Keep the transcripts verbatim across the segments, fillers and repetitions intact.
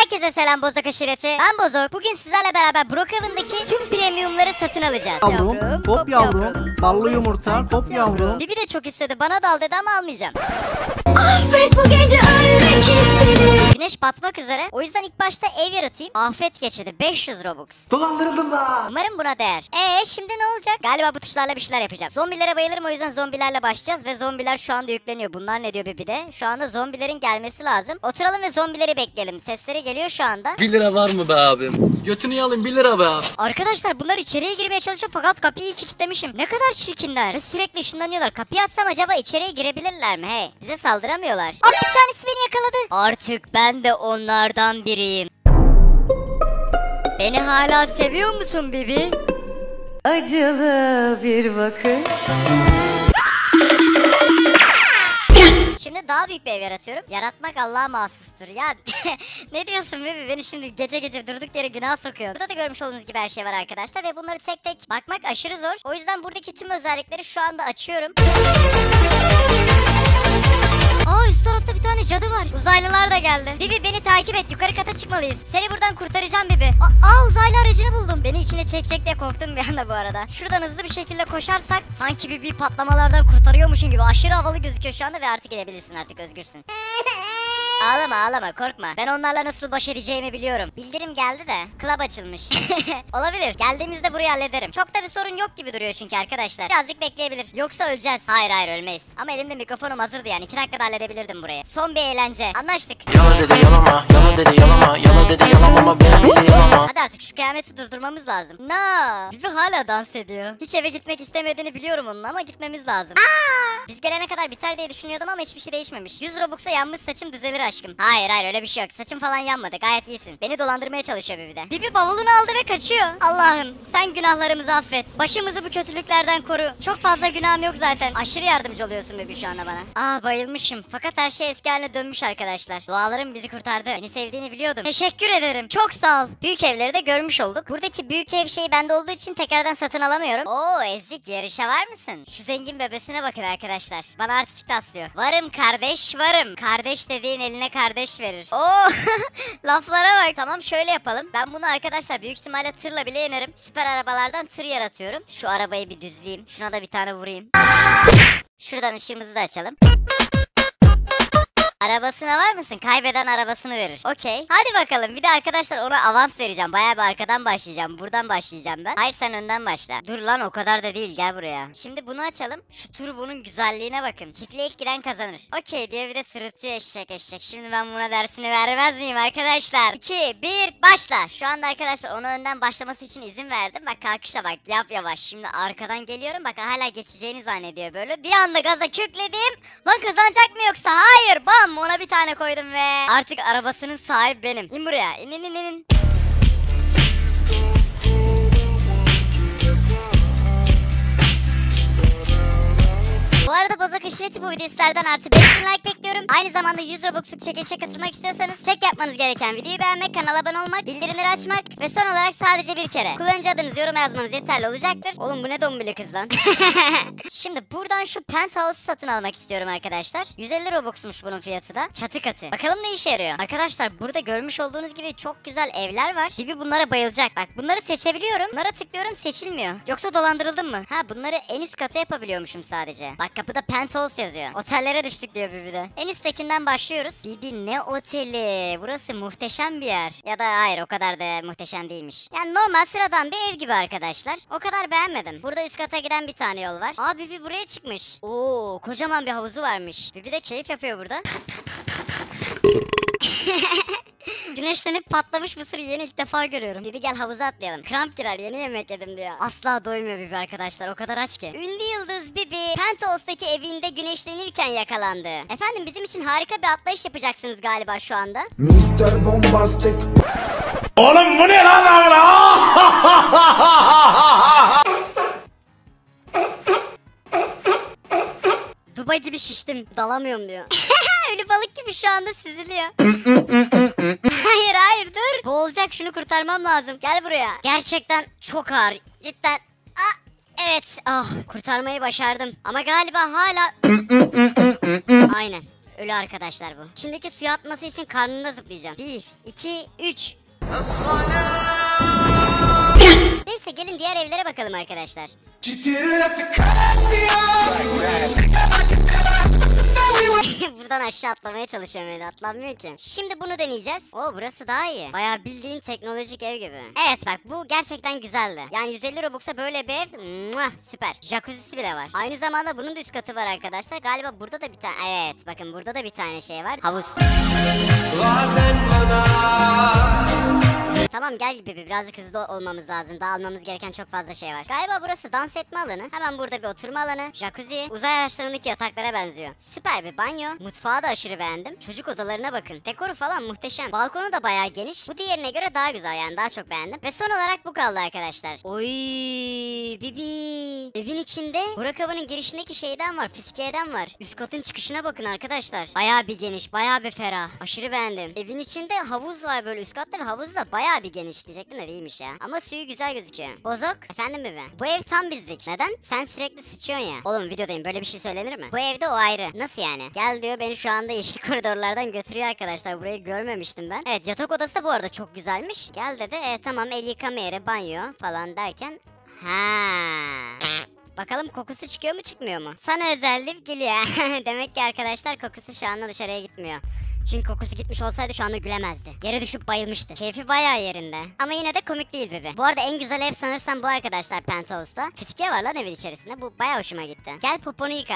Herkese selam Bozok aşireti. Ben Bozok. Bugün sizlerle beraber Brookhaven'daki tüm premiumları satın alacağız. Yavrum, hop yavrum, ballı yumurta, hop yavrum. Bibi de çok istedi, bana da al dedi ama almayacağım. Affet, bu gece ölmek istedim. Güneş batmak üzere. O yüzden ilk başta ev yaratayım. Afet geçidi beş yüz Robux. Dolandırıldım da. Umarım buna değer. Eee şimdi ne olacak? Galiba bu tuşlarla bir şeyler yapacağım. Zombilere bayılırım, o yüzden zombilerle başlayacağız ve zombiler şu anda yükleniyor. Bunlar ne diyor Bibi de? Şu anda zombilerin gelmesi lazım. Oturalım ve zombileri bekleyelim. Sesleri geliyor şu anda. bir lira var mı be abim? Götünü yalayım bir lira be abi. Arkadaşlar bunlar içeriye girmeye çalışıyor fakat kapıyı kilitlemişim. Ne kadar çirkinler. Ve sürekli ışınlanıyorlar. Kapıyı açsam acaba içeriye girebilirler mi? Hey, bize saldıramıyorlar. Aa, bir tanesi beni yakaladı. Artık ben de onlardan biriyim. Beni hala seviyor musun Bibi? Acılı bir bakış. Şimdi daha büyük bir ev yaratıyorum. Yaratmak Allah'a mahsustur. Ya ne diyorsun Bibi? Beni şimdi gece gece durduk yere günah sokuyor. Burada da görmüş olduğunuz gibi her şey var arkadaşlar. Ve bunları tek tek bakmak aşırı zor. O yüzden buradaki tüm özellikleri şu anda açıyorum. Aa, üst tarafta bir tane cadı var. Uzaylılar da geldi. Bibi beni takip et. Yukarı kata çıkmalıyız. Seni buradan kurtaracağım Bibi. Aa, aa, uzaylı aracını buldum. Beni içine çekecek diye korktum bir anda bu arada. Şuradan hızlı bir şekilde koşarsak sanki Bibi patlamalardan kurtarıyormuşum gibi. Aşırı havalı gözüküyor şu anda ve artık gidebilirsin, artık özgürsün. Ağlama ağlama, korkma. Ben onlarla nasıl baş edeceğimi biliyorum. Bildirim geldi de club açılmış. Olabilir. Geldiğimizde burayı hallederim. Çok da bir sorun yok gibi duruyor çünkü arkadaşlar. Birazcık bekleyebilir. Yoksa öleceğiz. Hayır hayır ölmeyiz. Ama elimde mikrofonum hazırdı yani. iki dakikada halledebilirdim burayı. Son bir eğlence. Anlaştık. Yala dedi yalama, yala dedi yalama, yala dedi yalamama, beni bile yalama. Hadi artık şu kıyameti durdurmamız lazım. Na, Bibi hala dans ediyor. Hiç eve gitmek istemediğini biliyorum onun ama gitmemiz lazım. Aa! Biz gelene kadar biter diye düşünüyordum ama hiçbir şey değişmemiş. yüz Robux'a yanmış saçım düzelir aşkım. Hayır hayır öyle bir şey yok. Saçım falan yanmadı. Gayet iyisin. Beni dolandırmaya çalışıyor Bibi de. Bibi bavulunu aldı ve kaçıyor. Allah'ım sen günahlarımızı affet. Başımızı bu kötülüklerden koru. Çok fazla günahım yok zaten. Aşırı yardımcı oluyorsun Bibi şu anda bana. Aa, bayılmışım. Fakat her şey eski haline dönmüş arkadaşlar. Dualarım bizi kurtardı. Beni sevdiğini biliyordum. Teşekkür ederim. Çok sağ ol. Büyük evleri de görmüş olduk. Buradaki büyük ev şeyi bende olduğu için tekrardan satın alamıyorum. Oo ezik, yarışa var mısın? Şu zengin bebesine bakın arkadaşlar. Bana artistik taslıyor. Varım kardeş varım. Kardeş dediğin eline kardeş verir. Oo laflara bak. Tamam şöyle yapalım. Ben bunu arkadaşlar büyük ihtimalle tırla bile yenerim. Süper arabalardan tır yaratıyorum. Şu arabayı bir düzleyeyim. Şuna da bir tane vurayım. Şuradan ışığımızı da açalım. Arabasına var mısın? Kaybeden arabasını verir. Okey. Hadi bakalım. Bir de arkadaşlar ona avans vereceğim. Bayağı bir arkadan başlayacağım. Buradan başlayacağım ben. Hayır sen önden başla. Dur lan o kadar da değil. Gel buraya. Şimdi bunu açalım. Şu turbonun güzelliğine bakın. Çiftliğe ilk giren kazanır. Okey diye bir de sırıtıyor eşek eşek. Şimdi ben buna dersini vermez miyim arkadaşlar? iki, bir, başla. Şu anda arkadaşlar ona önden başlaması için izin verdim. Bak kalkışa bak. Yap yavaş. Şimdi arkadan geliyorum. Bak hala geçeceğini zannediyor böyle. Bir anda gaza kökledim. Lan kazanacak mı yoksa? Hayır. Bam. Ona bir tane koydum ve artık arabasının sahibi benim. İn buraya. İn in in in. Bu arada Bozok aşireti bu videolardan artı beş bin like bekliyorum. Aynı zamanda yüz Robux'luk çekilişe katılmak istiyorsanız tek yapmanız gereken videoyu beğenmek, kanala abone olmak, bildirimleri açmak ve son olarak sadece bir kere kullanıcı adınızı yoruma yazmanız yeterli olacaktır. Oğlum bu ne dombili kız lan. Şimdi buradan şu penthouse'u satın almak istiyorum arkadaşlar. yüz elli Robux'muş bunun fiyatı da. Çatı katı. Bakalım ne işe yarıyor. Arkadaşlar burada görmüş olduğunuz gibi çok güzel evler var. Bibi bunlara bayılacak. Bak bunları seçebiliyorum. Bunlara tıklıyorum, seçilmiyor. Yoksa dolandırıldım mı? Ha, bunları en üst kata yapabiliyormuşum sadece. Bak kapıda penthouse yazıyor. Otellere düştük diyor Bibi de. En üsttekinden başlıyoruz. Bibi ne oteli? Burası muhteşem bir yer. Ya da hayır o kadar da muhteşem değilmiş. Yani normal sıradan bir ev gibi arkadaşlar. O kadar beğenmedim. Burada üst kata giden bir tane yol var. Aa, Bibi buraya çıkmış. Oo, kocaman bir havuzu varmış. Bibi de keyif yapıyor burada. Güneşlenip patlamış mısır yeni ilk defa görüyorum. Bibi gel havuza atlayalım. Kramp girer, yeni yemek yedim diyor. Asla doymuyor Bibi arkadaşlar, o kadar aç ki. Ünlü yıldız Bibi Penthouse'daki evinde güneşlenirken yakalandı. Efendim bizim için harika bir atlayış yapacaksınız galiba şu anda. mister Bombastic. Oğlum bu ne lan lan? Duba gibi şiştim, dalamıyorum diyor. Ölü balık gibi şu anda süzülüyor. Hayır hayır dur. Boğulacak, şunu kurtarmam lazım. Gel buraya. Gerçekten çok ağır. Cidden. Ah, evet. Ah, kurtarmayı başardım. Ama galiba hala... Aynen. Ölü arkadaşlar bu. İçindeki suya atması için karnında zıplayacağım. Bir, iki, üç. Neyse gelin diğer evlere bakalım arkadaşlar. Buradan aşağı atlamaya çalışıyorum öyle atlanmıyor ki. Şimdi bunu deneyeceğiz. Oo burası daha iyi. Bayağı bildiğin teknolojik ev gibi. Evet bak bu gerçekten güzeldi. Yani yüz elli Robux'a böyle bir ev muah, süper. Jacuzzi'si bile var. Aynı zamanda bunun da üst katı var arkadaşlar. Galiba burada da bir tane evet bakın burada da bir tane şey var. Havuz. Tamam gel Bibi birazcık hızlı olmamız lazım. Daha almamız gereken çok fazla şey var. Galiba burası dans etme alanı. Hemen burada bir oturma alanı. Jacuzzi. Uzay araçlarındaki yataklara benziyor. Süper bir banyo. Mutfağı da aşırı beğendim. Çocuk odalarına bakın. Dekoru falan muhteşem. Balkonu da bayağı geniş. Bu diğerine göre daha güzel yani daha çok beğendim. Ve son olarak bu kaldı arkadaşlar. Oy Bibi. Evin içinde Burak Hava'nın girişindeki şeyden var. Fiskiyeden var. Üst katın çıkışına bakın arkadaşlar. Bayağı bir geniş. Bayağı bir ferah. Aşırı beğendim. Evin içinde havuz var böyle üst katta ve havuz da bayağı bir geniş diyecektim de değilmiş ya. Ama suyu güzel gözüküyor. Bozok. Efendim Bibi. Bu ev tam bizlik. Neden? Sen sürekli sıçıyorsun ya. Oğlum videodayım böyle bir şey söylenir mi? Bu evde o ayrı. Nasıl yani? Gel diyor beni şu anda yeşil koridorlardan götürüyor arkadaşlar. Burayı görmemiştim ben. Evet yatak odası da bu arada çok güzelmiş. Gel dedi. E tamam el yıkama yeri banyo falan derken. Ha. Bakalım kokusu çıkıyor mu çıkmıyor mu? Sana özellik geliyor. Demek ki arkadaşlar kokusu şu anda dışarıya gitmiyor. Çünkü kokusu gitmiş olsaydı şu anda gülemezdi. Yere düşüp bayılmıştı. Keyfi bayağı yerinde. Ama yine de komik değil Bibi. Bu arada en güzel ev sanırsam bu arkadaşlar Penthouse'da. Fiskiye var lan evin içerisinde. Bu bayağı hoşuma gitti. Gel poponu yıka.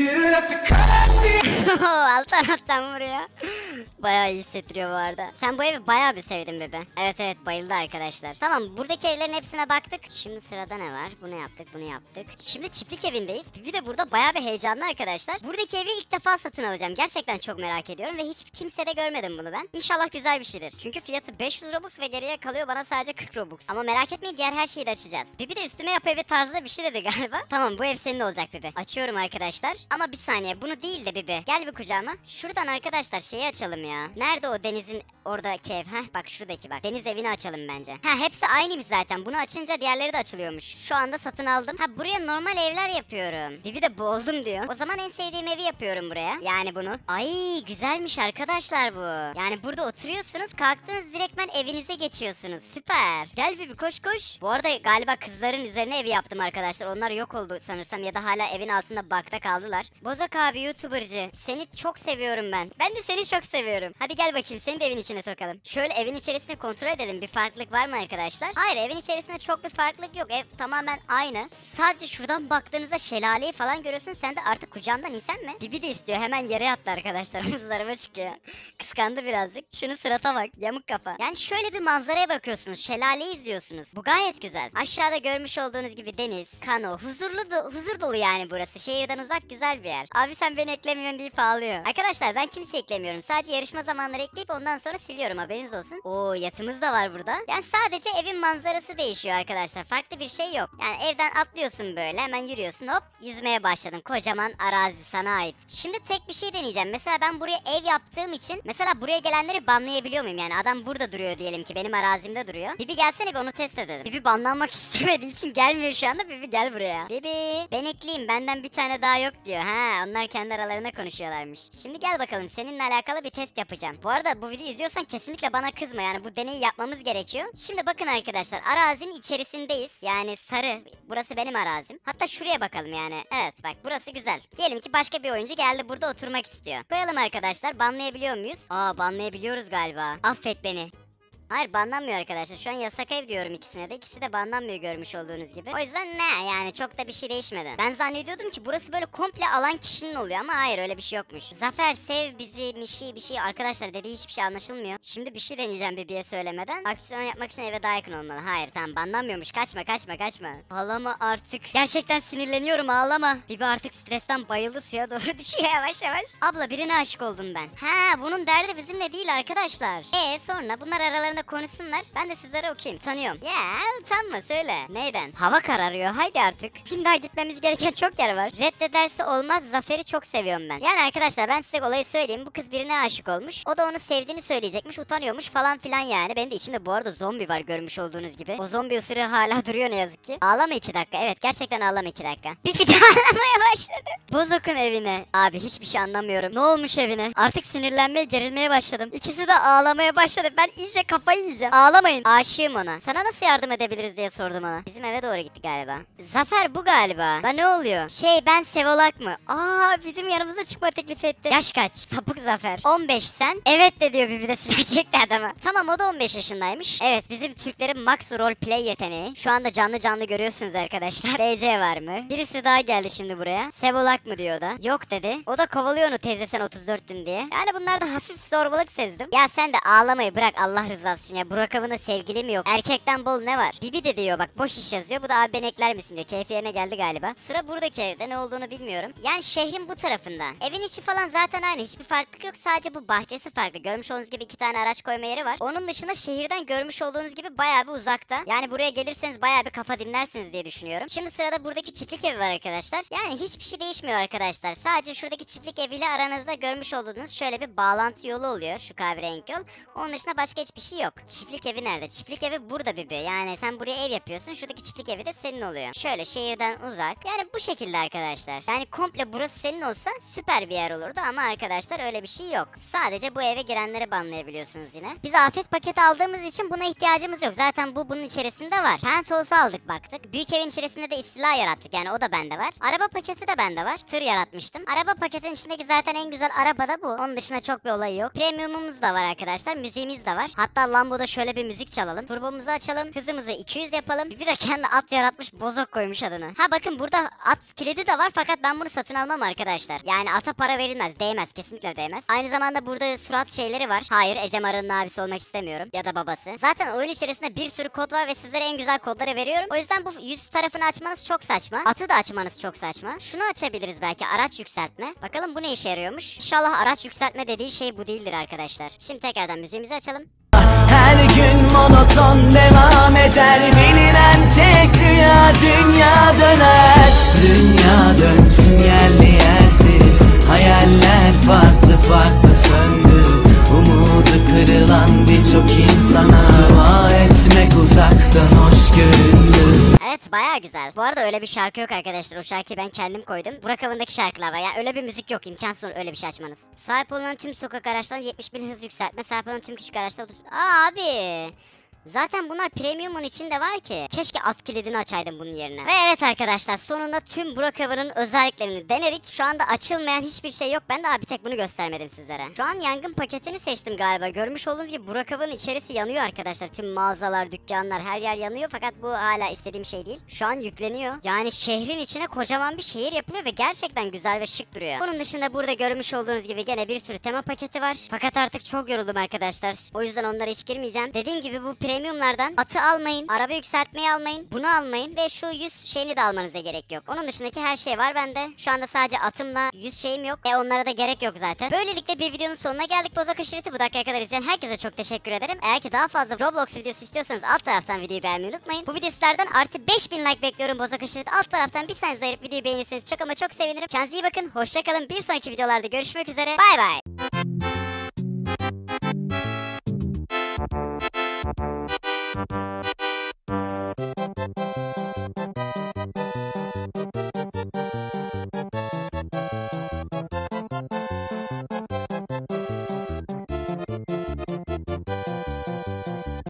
Alttan alttan vuruyor. Bayağı iyi hissettiriyor bu arada. Sen bu evi bayağı bir sevdin Bibi. Evet evet bayıldı arkadaşlar. Tamam buradaki evlerin hepsine baktık. Şimdi sırada ne var? Bunu yaptık bunu yaptık. Şimdi çiftlik evindeyiz. Bibi de burada bayağı bir heyecanlı arkadaşlar. Buradaki evi ilk defa satın alacağım. Gerçekten çok merak ediyorum ve hiç kimsede görmedim bunu ben. İnşallah güzel bir şeydir. Çünkü fiyatı beş yüz Robux ve geriye kalıyor bana sadece kırk Robux. Ama merak etmeyin diğer her şeyi de açacağız. Bibi de üstüme yap evi tarzında bir şey dedi galiba. Tamam bu ev senin olacak Bibi. Açıyorum arkadaşlar. Ama bir saniye bunu değil de Bibi. Gel bir kucağıma. Şuradan arkadaşlar şeyi açalım ya. Nerede o denizin oradaki ev? Heh bak şuradaki bak. Deniz evini açalım bence. Ha hepsi aynıymış zaten. Bunu açınca diğerleri de açılıyormuş. Şu anda satın aldım. Ha buraya normal evler yapıyorum. Bibi de boğuldum diyor. O zaman en sevdiğim evi yapıyorum buraya. Yani bunu. Ay güzelmiş arkadaşlar bu. Yani burada oturuyorsunuz kalktınız direktmen evinize geçiyorsunuz. Süper. Gel Bibi koş koş. Bu arada galiba kızların üzerine evi yaptım arkadaşlar. Onlar yok oldu sanırsam ya da hala evin altında bakta kaldılar. Bozok abi YouTuber'cı. Seni çok seviyorum ben. Ben de seni çok seviyorum. Hadi gel bakayım seni de evin içine sokalım. Şöyle evin içerisinde kontrol edelim. Bir farklılık var mı arkadaşlar? Hayır evin içerisinde çok bir farklılık yok. Ev tamamen aynı. Sadece şuradan baktığınızda şelaleyi falan görüyorsun. Sen de artık kucağımdan insen mi? Bibi de istiyor. Hemen yere attı arkadaşlar. Omuzlarıma çıkıyor. Kıskandı birazcık. Şunu surata bak. Yamuk kafa. Yani şöyle bir manzaraya bakıyorsunuz. Şelaleyi izliyorsunuz. Bu gayet güzel. Aşağıda görmüş olduğunuz gibi deniz, kano. Huzurlu do huzur dolu yani burası. Şehirden uzak güzel bir yer. Abi sen beni eklemiyorsun deyip ağlıyor. Arkadaşlar ben kimse eklemiyorum. Sadece yarışma zamanları ekleyip ondan sonra siliyorum. Haberiniz olsun. Oo yatımız da var burada. Yani sadece evin manzarası değişiyor arkadaşlar. Farklı bir şey yok. Yani evden atlıyorsun böyle. Hemen yürüyorsun. Hop yüzmeye başladın. Kocaman arazi sana ait. Şimdi tek bir şey deneyeceğim. Mesela ben buraya ev yaptığım için mesela buraya gelenleri banlayabiliyor muyum? Yani adam burada duruyor diyelim ki benim arazimde duruyor. Bibi gelsene bir onu test edelim. Bibi banlanmak istemediği için gelmiyor şu anda. Bibi gel buraya. Bibi ben ekleyeyim benden bir tane daha yok diyor. Ha onlar kendi aralarında konuşuyorlarmış. Şimdi gel bakalım seninle alakalı bir test yapacağım. Bu arada bu videoyu izliyorsan kesinlikle bana kızma yani bu deneyi yapmamız gerekiyor. Şimdi bakın arkadaşlar arazinin içerisindeyiz. Yani sarı burası benim arazim. Hatta şuraya bakalım yani. Evet bak burası güzel. Diyelim ki başka bir oyuncu geldi burada oturmak istiyor. Koyalım arkadaşlar banlayabiliyor muyuz? Aa banlayabiliyoruz galiba. Affet beni. Hayır banlanmıyor arkadaşlar. Şu an yasak ev diyorum ikisine de. İkisi de banlanmıyor görmüş olduğunuz gibi. O yüzden ne yani çok da bir şey değişmedi. Ben zannediyordum ki burası böyle komple alan kişinin oluyor ama hayır öyle bir şey yokmuş. Zafer sev bizi bir şey bir şey. Arkadaşlar dediği hiçbir şey anlaşılmıyor. Şimdi bir şey deneyeceğim Bibi'ye söylemeden. Aksiyon yapmak için eve daha yakın olmalı. Hayır tamam banlanmıyormuş. Kaçma kaçma kaçma. Ağlama artık. Gerçekten sinirleniyorum ağlama. Bibi artık stresten bayıldı suya doğru düşüyor yavaş yavaş. Abla birine aşık oldum ben. Ha bunun derdi bizimle değil arkadaşlar. E sonra bunlar aralarında aralarında konuşsunlar. Ben de sizlere okuyayım. Tanıyorum. Ya utanma söyle. Neyden? Hava kararıyor. Haydi artık. Bizim daha gitmemiz gereken çok yer var. Reddederse olmaz. Zafer'i çok seviyorum ben. Yani arkadaşlar ben size olayı söyleyeyim. Bu kız birine aşık olmuş. O da onu sevdiğini söyleyecekmiş. Utanıyormuş falan filan yani. Benim de içimde bu arada zombi var görmüş olduğunuz gibi. O zombi ısırığı hala duruyor ne yazık ki. Ağlama iki dakika. Evet gerçekten ağlama iki dakika. Bir fide ağlamaya başladı. Bozok'un evine. Abi hiçbir şey anlamıyorum. Ne olmuş evine? Artık sinirlenmeye gerilmeye başladım. İkisi de ağlamaya başladı. Ben iyice kafayı yiyeceğim. Ağlamayın. Aşığım ona. Sana nasıl yardım edebiliriz diye sordum ona. Bizim eve doğru gitti galiba. Zafer bu galiba. Lan ne oluyor? Şey ben Sevolak mı? Aa bizim yanımıza çıkma teklif etti. Yaş kaç? Sapık Zafer. on beş sen. Evet de diyor bir de silah çekti adama. Tamam o da on beş yaşındaymış. Evet bizim Türklerin max roleplay yeteneği. Şu anda canlı canlı görüyorsunuz arkadaşlar. D C var mı? Birisi daha geldi şimdi buraya. Sevolak mı diyor da. Yok dedi. O da kovalıyor onu teyze sen otuz dörttün diye. Yani bunlarda hafif zorbalık sezdim. Ya sen de ağlamayı bırak Allah rızası için ya. Bu rakamında sevgili mi yok? Erkekten bol ne var? Bibi de diyor bak boş iş yazıyor. Bu da abi beni ekler misin diyor. Keyfi yerine geldi galiba. Sıra buradaki evde ne olduğunu bilmiyorum. Yani şehrin bu tarafında. Evin içi falan zaten aynı. Hiçbir farklılık yok. Sadece bu bahçesi farklı. Görmüş olduğunuz gibi iki tane araç koyma yeri var. Onun dışında şehirden görmüş olduğunuz gibi bayağı bir uzakta. Yani buraya gelirseniz bayağı bir kafa dinlersiniz diye düşünüyorum. Şimdi sırada buradaki çiftlik evi var arkadaşlar. Yani hiçbir şey değişmiyor arkadaşlar. Sadece şuradaki çiftlik eviyle aranızda görmüş olduğunuz şöyle bir bağlantı yolu oluyor. Şu kahverengi yol. Onun dışında başka hiçbir şey yok. Çiftlik evi nerede? Çiftlik evi burada Bibi. Yani sen buraya ev yapıyorsun. Şuradaki çiftlik evi de senin oluyor. Şöyle şehirden uzak. Yani bu şekilde arkadaşlar. Yani komple burası senin olsa süper bir yer olurdu ama arkadaşlar öyle bir şey yok. Sadece bu eve girenleri banlayabiliyorsunuz yine. Biz afet paketi aldığımız için buna ihtiyacımız yok. Zaten bu bunun içerisinde var. Penthouse aldık baktık. Büyük evin içerisinde de istila yarattık. Yani o da bende var. Araba paketi de bende var. Tır yaratmıştım. Araba paketin içindeki zaten en güzel araba da bu. Onun dışında çok bir olayı yok. Premiumumuz da var arkadaşlar. Müziğimiz de var. Hatta Lambo'da şöyle bir müzik çalalım. Turbomuzu açalım. Hızımızı iki yüz yapalım. Bir de kendi at yaratmış Bozok koymuş adını. Ha bakın burada at kilidi de var fakat ben bunu satın almam arkadaşlar. Yani ata para verilmez. Değmez. Kesinlikle değmez. Aynı zamanda burada surat şeyleri var. Hayır Ecem Arı'nın abisi olmak istemiyorum. Ya da babası. Zaten oyun içerisinde bir sürü kod var ve sizlere en güzel kodları veriyorum. O yüzden bu yüz tarafını açmanız çok saçma. Atı da açmanız çok saçma. Şunu açabiliriz belki araç yükseltme. Bakalım bu ne işe yarıyormuş. İnşallah araç yükseltme dediği şey bu değildir arkadaşlar. Şimdi tekrardan müziğimizi açalım. Her gün monoton devam eder. Bilinen tek rüya dünya döner. Dünya dönsün yerli yersiz. Hayaller farklı farklı söndü. Umudu kırılan birçok insana dua etmek uzaktan hoş göründü. Evet baya güzel. Bu arada öyle bir şarkı yok arkadaşlar. O şarkıyı ben kendim koydum. Burak Avı'ndaki şarkılar var. Yani öyle bir müzik yok. İmkansız öyle bir şey açmanız. Sahip olunan tüm sokak araçlarına yetmiş bin hız yükseltme. Sahip olunan tüm küçük araçlar... Aa abi... Zaten bunlar premiumun içinde var ki. Keşke at kilidini açaydım bunun yerine. Ve evet arkadaşlar sonunda tüm Burak Avı'nın özelliklerini denedik. Şu anda açılmayan hiçbir şey yok. Ben daha bir tek bunu göstermedim sizlere. Şu an yangın paketini seçtim galiba. Görmüş olduğunuz gibi Burak Avı'nın içerisi yanıyor arkadaşlar. Tüm mağazalar, dükkanlar her yer yanıyor. Fakat bu hala istediğim şey değil. Şu an yükleniyor. Yani şehrin içine kocaman bir şehir yapılıyor ve gerçekten güzel ve şık duruyor. Bunun dışında burada görmüş olduğunuz gibi gene bir sürü tema paketi var. Fakat artık çok yoruldum arkadaşlar. O yüzden onlara hiç girmeyeceğim. Dediğim gibi bu premiumlardan atı almayın, araba yükseltmeyi almayın, bunu almayın ve şu yüz şeyini de almanıza gerek yok. Onun dışındaki her şey var bende. Şu anda sadece atımla yüz şeyim yok. E onlara da gerek yok zaten. Böylelikle bir videonun sonuna geldik. Bozok Aşireti bu dakikaya kadar izleyen herkese çok teşekkür ederim. Eğer ki daha fazla Roblox videosu istiyorsanız alt taraftan videoyu beğenmeyi unutmayın. Bu video sizlerden artı beş bin like bekliyorum Bozok Aşireti. Alt taraftan bir saniye ayırıp videoyu beğenirseniz çok ama çok sevinirim. Kendinize iyi bakın. Hoşçakalın. Bir sonraki videolarda görüşmek üzere. Bay bay.